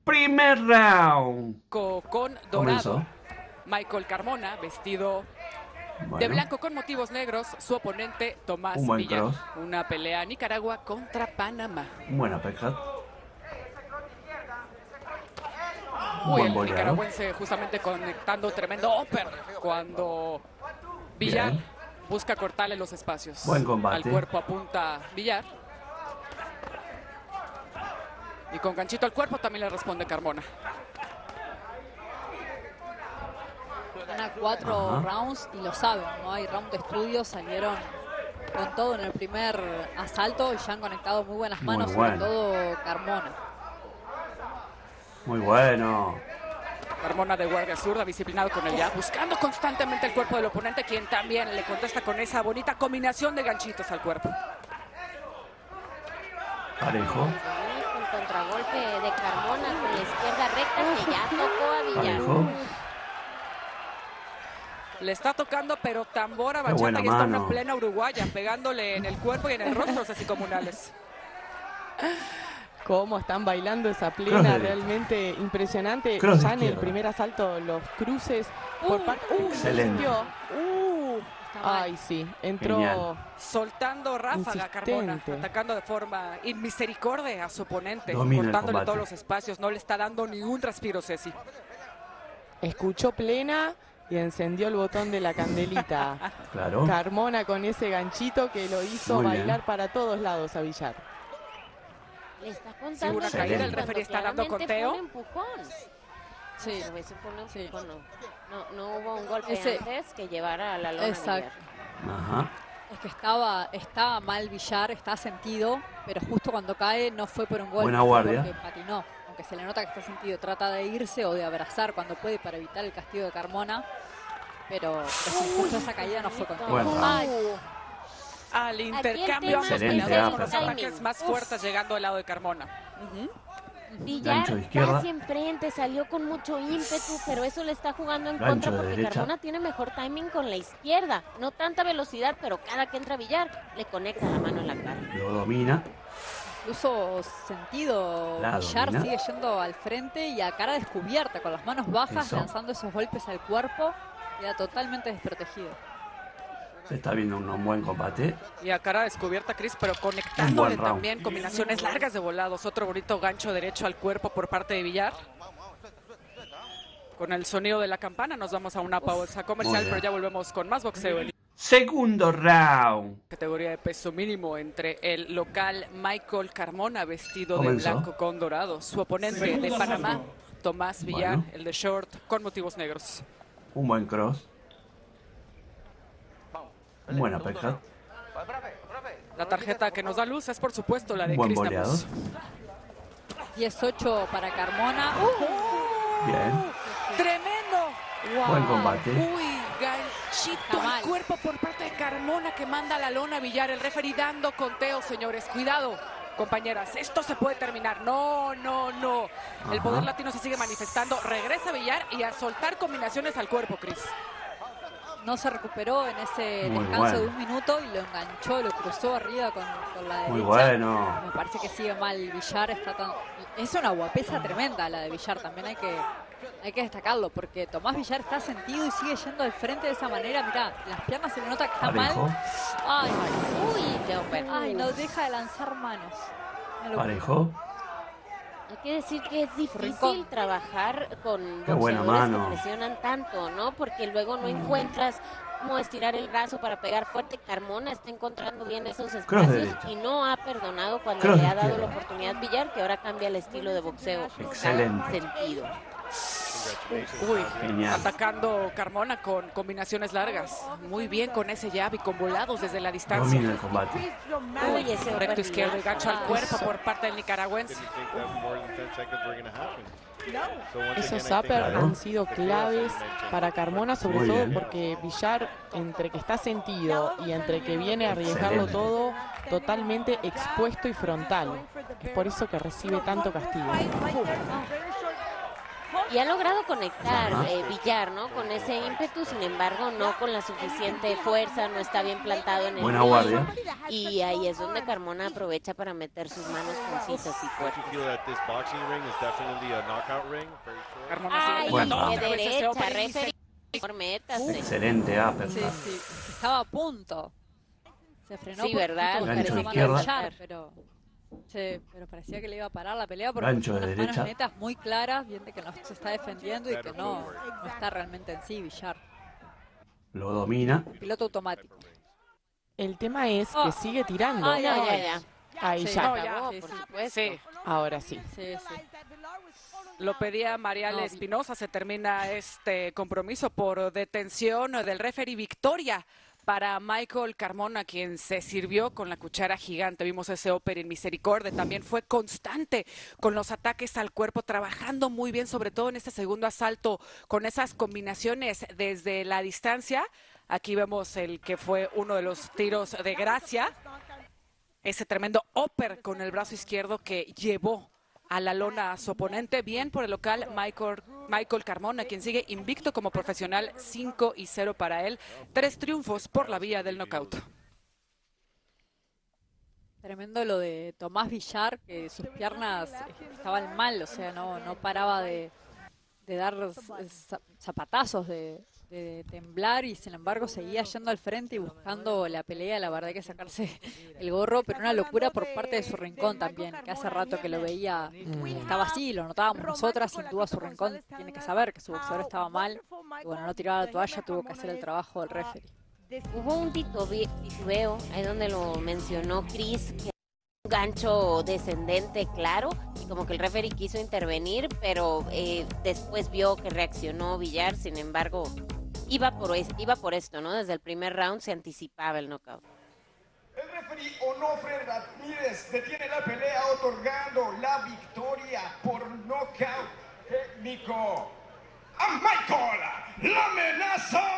Primer round. Con dorado. Comenzó. Michael Carmona, vestido de blanco con motivos negros. Su oponente, Tomás Villar. Cross. Una pelea Nicaragua contra Panamá. Buen uppercut. Uy, el nicaragüense justamente conectando tremendo upper cuando Villar busca cortarle los espacios. Buen combate. Al cuerpo apunta Villar. Y con ganchito al cuerpo también le responde Carmona. Gana 4 rounds y lo saben, no hay round de estudio, salieron con todo en el primer asalto y ya han conectado muy buenas manos, sobre todo Carmona. Muy bueno. Carmona de guardia zurda, disciplinado con el jab, buscando constantemente el cuerpo del oponente, quien también le contesta con esa bonita combinación de ganchitos al cuerpo. Parejo. El contragolpe de Carmona con la izquierda recta que ya tocó a Villar. Parejo. Le está tocando, pero tambora bachata y está una plena uruguaya, pegándole en el cuerpo y en el rostro así comunales. Cómo están bailando esa plena, realmente impresionante. Ya en el primer asalto, los cruces por parte. Excelente. Ay, sí, entró. Genial. Soltando ráfaga Carmona, atacando de forma inmisericordia a su oponente, Domina cortándole todos los espacios, no le está dando ni un respiro, Ceci. Escuchó plena y encendió el botón de la candelita. Claro. Carmona con ese ganchito que lo hizo bailar para todos lados a Villar. Le está contando una caída, el referee está dando conteo. Fue un empujón. Sí. Pero ese fue un empujón, no hubo un golpe antes que llevara a la lona. Exacto. Ajá. Es que estaba mal Villar, está sentido, pero justo cuando cae no fue por un golpe. Buena guardia. Porque patinó. Aunque se le nota que está sentido, trata de irse o de abrazar cuando puede para evitar el castigo de Carmona. Pero justo esa caída no fue con Al intercambio, ambos peleadores los ataques más fuertes llegando al lado de Carmona. Villar casi enfrente, salió con mucho ímpetu, pero eso le está jugando en contra porque Carmona tiene mejor timing con la izquierda. No tanta velocidad, pero cada que entra Villar, le conecta la mano en la cara. Lo domina. Incluso sentido, Villar sigue yendo al frente y a cara descubierta, con las manos bajas, lanzando esos golpes al cuerpo. Queda totalmente desprotegido. Se está viendo un buen combate. Y a cara descubierta, Chris, pero conectándole también combinaciones largas de volados. Otro bonito gancho derecho al cuerpo por parte de Villar. Con el sonido de la campana nos vamos a una pausa comercial, pero ya volvemos con más boxeo. Segundo round. Categoría de peso mínimo entre el local Michael Carmona, vestido de blanco con dorado. Su oponente de Panamá, Tomás Villar, el de short con motivos negros. Un buen cross. Un buen uppercut. La tarjeta que nos da luz es, por supuesto, la de Buen Chris boleado. Namus. 10-8 para Carmona. Bien. ¡Tremendo! Buen combate. Uy, ganchito al cuerpo por parte de Carmona que manda a la lona a Villar. El referee dando conteo, señores. Cuidado, compañeras. Esto se puede terminar. No. El poder latino se sigue manifestando. Regresa Villar y a soltar combinaciones al cuerpo, Chris. No se recuperó en ese descanso de un minuto y lo enganchó, lo cruzó arriba con la derecha. Muy bueno. Me parece que sigue mal Villar. Es una guapesa tremenda la de Villar. También hay que destacarlo porque Tomás Villar está sentido y sigue yendo al frente de esa manera. Mirá, las piernas se le nota que está mal. Ay, no deja de lanzar manos. Parejo. Hay que decir que es difícil trabajar con boxeadores que presionan tanto, ¿no? Porque luego no encuentras cómo estirar el brazo para pegar fuerte. Carmona está encontrando bien esos espacios y no ha perdonado cuando le ha dado la oportunidad Villar, que ahora cambia el estilo de boxeo. Excelente. Sentido. Uy, genial. Atacando Carmona con combinaciones largas. Muy bien con ese jab y con volados desde la distancia. Domina el combate. Uy, ese recto izquierdo y gancho al cuerpo por parte del nicaragüense. Esos uppers han sido claves para Carmona, sobre todo porque Villar, entre que está sentido y entre que viene a arriesgarlo todo, totalmente expuesto y frontal. Es por eso que recibe tanto castigo. Y ha logrado conectar Villar, ¿no? Con ese ímpetu, sin embargo, no con la suficiente fuerza, no está bien plantado en el Buena guardia. Y ahí es donde Carmona aprovecha para meter sus manos concisas y fuertes. Ay, Bueno. qué derecha, referee. Métase. Excelente upper. Sí, sí. Estaba a punto. Se frenó. Sí, ¿verdad? Gancho de parecía izquierda. Villar, pero parecía que le iba a parar la pelea porque Gancho de unas derecha. manos netas muy claras, bien de que no se está defendiendo y que no está realmente en sí Villar. Lo domina. Piloto automático. El tema es que sigue tirando. Ah, ya. Ahí Sí. ya. No, Acabó, sí, por sí. supuesto. Sí, Ahora sí. Sí, sí. lo pedía Mariale Espinosa. Se termina este compromiso por detención del referee. Victoria para Michael Carmona, quien se sirvió con la cuchara gigante. Vimos ese upper en Misericordia. También fue constante con los ataques al cuerpo, trabajando muy bien, sobre todo en este segundo asalto, con esas combinaciones desde la distancia. Aquí vemos el que fue uno de los tiros de gracia. Ese tremendo upper con el brazo izquierdo que llevó a la lona a su oponente. Bien por el local Michael Carmona, quien sigue invicto como profesional, 5-0 para él. 3 triunfos por la vía del knockout. Tremendo lo de Tomás Villar, que sus piernas estaban mal, o sea, no paraba de dar zapatazos, de temblar, y sin embargo seguía yendo al frente y buscando la pelea. La verdad que sacarse el gorro, pero una locura por parte de su rincón también, que hace rato que lo veía, estaba así, lo notábamos nosotras. Sin duda su rincón tiene que saber que su boxeador estaba mal, y bueno, no tiraba la toalla, tuvo que hacer el trabajo del referee. Hubo un titubeo, ahí donde lo mencionó Chris, que un gancho descendente claro, y como que el referee quiso intervenir, pero después vio que reaccionó Villar. Sin embargo, iba por esto, ¿no? Desde el primer round se anticipaba el knockout. El referee Onofre Ramírez detiene la pelea, otorgando la victoria por nocaut técnico a Michael La Amenaza